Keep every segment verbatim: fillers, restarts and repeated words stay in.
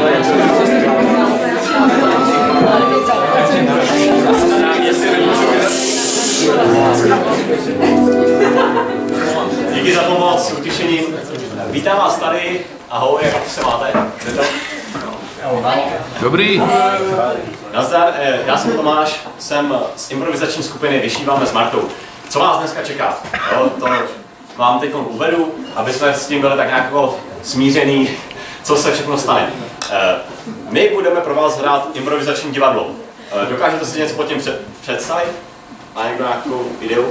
Díky za pomoc, s utěšením. Vítám vás tady. Ahoj, jak se máte? Dobrý. Nazdar, já jsem Tomáš, jsem z improvizační skupiny Vyšíváme s Martou. Co vás dneska čeká? Jo, to vám teď uvedu, aby jsme s tím byli tak nějak smířený, co se všechno stane. My budeme pro vás hrát improvizační divadlo. Dokážete si něco pod tím před, představit? Má někdo nějakou ideu?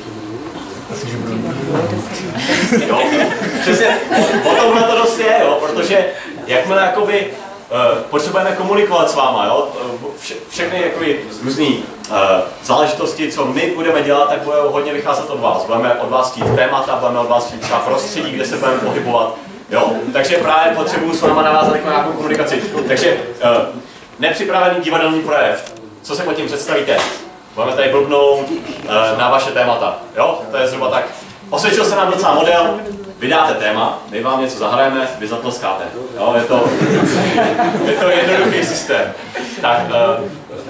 Jo, přesně, o tomhle to dost je, jo, protože jakmile jakoby uh, potřebujeme komunikovat s váma, jo, vše, všechny jakoby různý uh, záležitosti, co my budeme dělat, tak bude hodně vycházet od vás. Budeme od vás chtít témata, budeme od vás chtít třeba prostředí, kde se budeme pohybovat, jo, takže právě potřebuji s váma navázat jako nějakou komunikaci. Takže uh, nepřipravený divadelní projev, co se pod tím představíte? Budeme tady blbnout uh, na vaše témata, jo, to je zhruba tak. Osvědčil se nám docela model, vy dáte téma, my vám něco zahrajeme, vy zatleskáte. Jo, je to, je to jednoduchý systém. Tak, uh,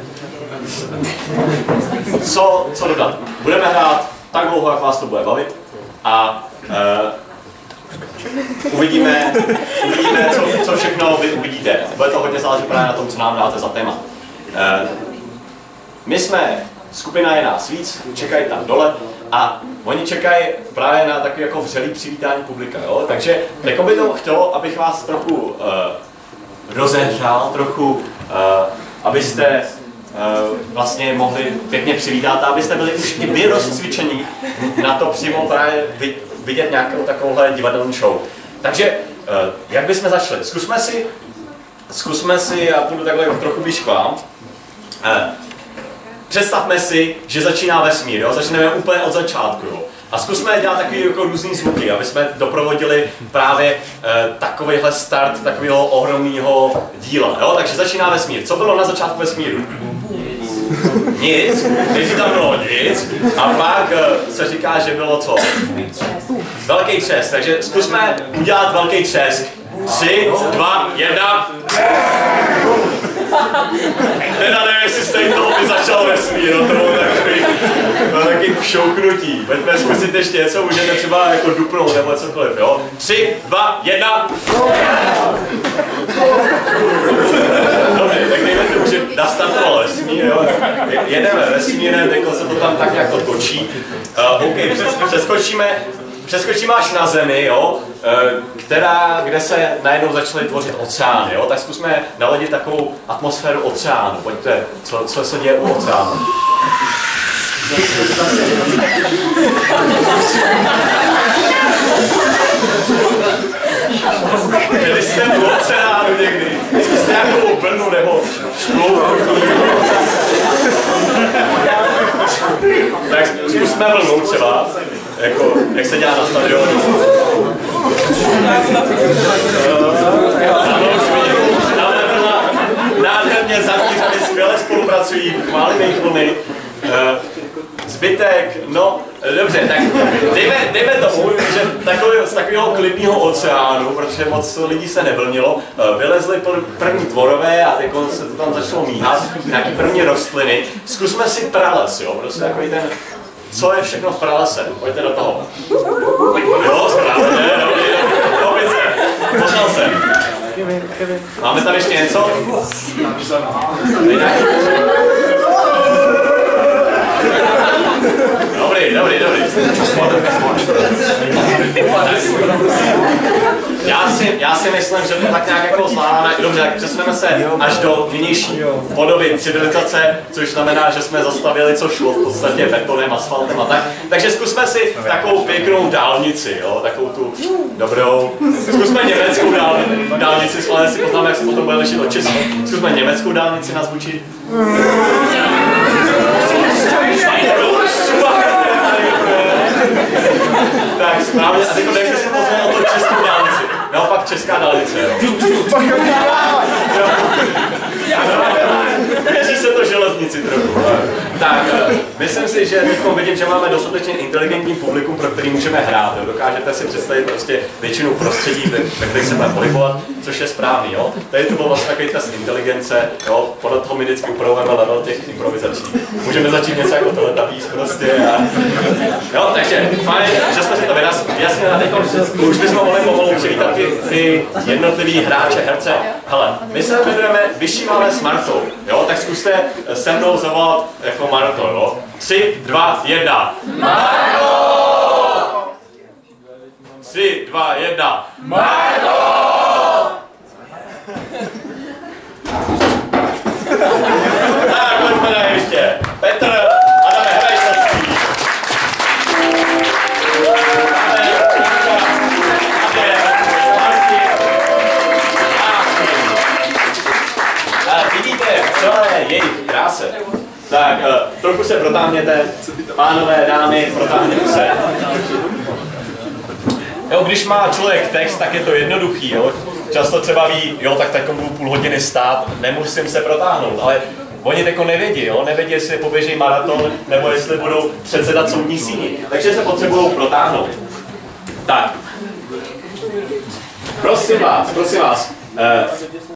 co, co dodat? Budeme hrát tak dlouho, jak vás to bude bavit a uh, uvidíme, uvidíme co, co všechno vy uvidíte. Bude to hodně záležet právě na tom, co nám dáte za téma. Uh, my jsme, skupina je nás víc, čekají tam dole a oni čekají právě na takový jako vřelý přivítání publika, jo? Takže jako by to chtělo, abych vás trochu uh, rozehřál, trochu, uh, abyste uh, vlastně mohli pěkně přivítat a abyste byli už i vy rozcvičení na to přímo právě vidět nějakou takovouhle divadelní show. Takže uh, jak bychom začali? Zkusme si, zkusme si, já půjdu takhle trochu blíž k vám. Uh, Představme si, že začíná vesmír, jo? Začneme úplně od začátku. Jo? A zkusme dělat takový jako různý zvuky, aby jsme doprovodili právě e, takovýhle start takového ohromného díla. Jo? Takže začíná vesmír. Co bylo na začátku vesmíru? Nic. Nejdřív tam bylo nic. A pak e, se říká, že bylo co? Velký třesk. Takže zkusme udělat velký třesk. Tři, dva, jedna. Teda nevím, jestli jste toho by začal vesmír, no to bylo takový, takový šouknutí. Pojďme zkusit ještě něco, můžete třeba jako dupnout nebo cokoliv, jo? Tři, dva, jedna. Dobře, tak dejme to, že nastartoval vesmír, jo? Jedeme vesmírem, teď se to tam tak jako točí. Uh, OK, přes, přeskočíme. Přeskočíme až na Zemi, jo, která, kde se najednou začaly tvořit oceány, jo, tak zkusme naladit takovou atmosféru oceánu. Pojďte, co, co se děje u oceánu? Byli jste u oceánu někdy? Zkuste nějakou vlnu nebo šplouchu. Tak zkusme vlnu třeba. Jako, jak se dělá na stadionu. Nádherně zaměřený, skvěle spolupracují, chválíme jich vlny. Zbytek, no, dobře, tak dejme, dejme tomu, že takový, z takového klidného oceánu, protože moc lidí se nevlnilo, vylezly první tvorové a teď se to tam začalo míhat, nějaký první rostliny. Zkusme si prales, jo, prostě takový ten, co je všechno v pralese, pojďte do toho. Jo, správně, dobrý, opět se, poznal jsem. Máme tady ještě něco? Dobrý, dobrý, dobrý. Já si, já si myslím, že to tak nějak jako zvládáme. Dobře, tak přesuneme se až do nynější podoby civilizace, což znamená, že jsme zastavili, co šlo v podstatě betonem, asfaltem a tak. Takže zkusme si takovou pěknou dálnici, jo, takovou tu dobrou. Zkusme německou dálnici, dálnici schválně si poznáme, jak se potom bude lišit od českou. Zkusme německou dálnici nazvučit. Tak správně, a teď nechci si poznat o to českou dálnici. Naopak česká dálnice, jo. Blíží se to železnici. nemocnici trochu. Tak, myslím si, že teď vidím, že máme dostatečně inteligentní publikum, pro který můžeme hrát. Jo. Dokážete si představit prostě většinu prostředí, ve kterých se budeme pohybovat, což je správný. Jo. Tady to byl vlastně takový test inteligence, jo. Podle toho my vždycky upravujeme level těch improvizací. Můžeme začít něco jako Teletubbies prostě. A... Jo, takže fajn, že jsme si to vyjasnili a teď už bychom mohli pomalu přivítat ty, ty jednotlivý hráče, herce. Hele, my se jmenujeme Vyšívané s Martou, jo, tak zkuste se mnou zavolat jako Marto, jo. Tři, dva, jedna. Marto! Tři, dva, jedna. Marto! Tak, pojďme ještě. Petr, Adame, hraj se. Vidíte celé jejich kráse. Tak, uh, trochu se protáhněte, pánové, dámy, protáhněte se. Jo, když má člověk text, tak je to jednoduchý, jo. Často třeba ví, jo, tak teď budu půl hodiny stát, nemusím se protáhnout, ale oni tako nevědí, jo, nevědí, jestli poběží maraton, nebo jestli budou předsedat soudní síni, takže se potřebují protáhnout. Tak, prosím vás, prosím vás, uh,